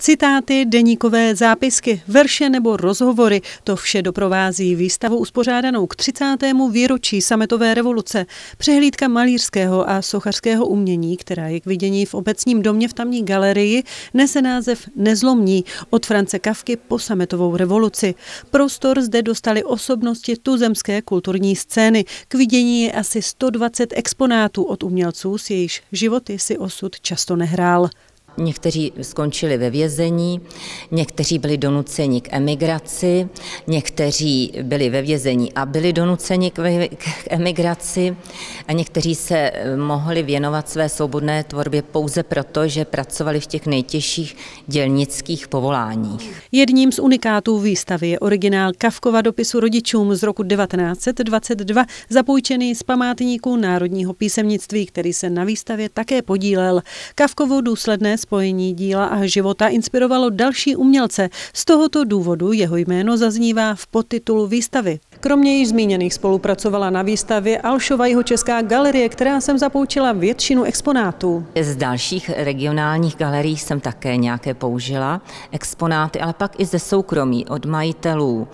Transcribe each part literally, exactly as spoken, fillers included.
Citáty, deníkové zápisky, verše nebo rozhovory, to vše doprovází výstavu uspořádanou k třicátému výročí sametové revoluce. Přehlídka malířského a sochařského umění, která je k vidění v Obecním domě v tamní galerii, nese název Nezlomní od Franze Kafky po sametovou revoluci. Prostor zde dostali osobnosti tuzemské kulturní scény. K vidění je asi sto dvacet exponátů od umělců, s jejichž životy si osud často nehrál. Někteří skončili ve vězení, někteří byli donuceni k emigraci, někteří byli ve vězení a byli donuceni k emigraci a někteří se mohli věnovat své svobodné tvorbě pouze proto, že pracovali v těch nejtěžších dělnických povoláních. Jedním z unikátů výstavy je originál Kafkova dopisu rodičům z roku devatenáct set dvacet dva, zapůjčený z památníku národního písemnictví, který se na výstavě také podílel. Kafkovo důsledné spojení díla a života inspirovalo další umělce. Z tohoto důvodu jeho jméno zaznívá v podtitulu výstavy. Kromě již zmíněných spolupracovala na výstavě Alšova Jihočeská galerie, která sem zapůjčila většinu exponátů. Z dalších regionálních galerií jsem také nějaké použila exponáty, ale pak i ze soukromí od majitelů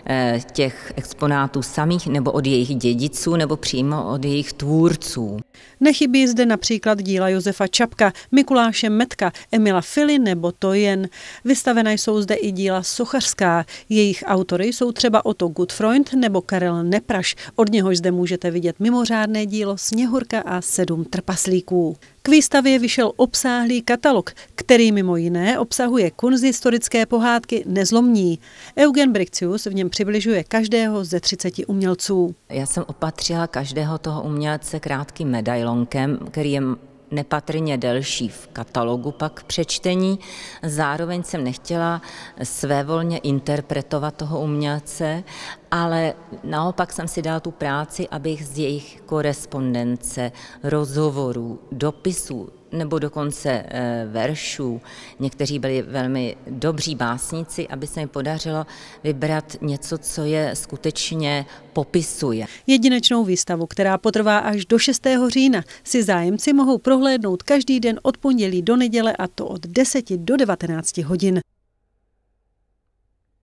těch exponátů samých nebo od jejich dědiců nebo přímo od jejich tvůrců. Nechybí zde například díla Josefa Čapka, Mikuláše Metka, Emila Fily nebo Toyen. Vystavena jsou zde i díla sochařská. Jejich autory jsou třeba Otto Gutfreund nebo Karel Nepraš. Od něhož zde můžete vidět mimořádné dílo Sněhurka a sedm trpaslíků. K výstavě vyšel obsáhlý katalog, který mimo jiné obsahuje kunsthistorické pohádky Nezlomní. Eugen Briccius v něm přibližuje každého ze třiceti umělců. Já jsem opatřila každého toho umělce krátkým medailonkem, který je nepatrně delší v katalogu pak k přečtení. Zároveň jsem nechtěla svévolně interpretovat toho umělce, ale naopak jsem si dala tu práci, abych z jejich korespondence, rozhovorů, dopisů nebo dokonce veršů, někteří byli velmi dobří básníci, aby se mi podařilo vybrat něco, co je skutečně popisuje. Jedinečnou výstavu, která potrvá až do šestého října, si zájemci mohou prohlédnout každý den od pondělí do neděle, a to od deseti do devatenácti hodin.